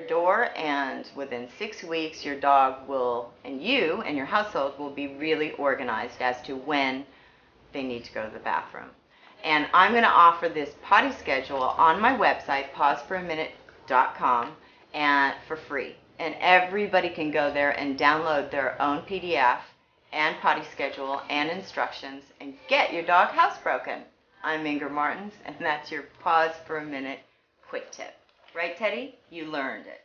door, and within 6 weeks your dog will, and you and your household will be really organized as to when they need to go to the bathroom. And I'm going to offer this potty schedule on my website, pauseforaminute.com, and for free. And everybody can go there and download their own PDF and potty schedule and instructions and get your dog housebroken. I'm Inger Martins, and that's your Pause for a Minute quick tip. Right, Teddy? You learned it.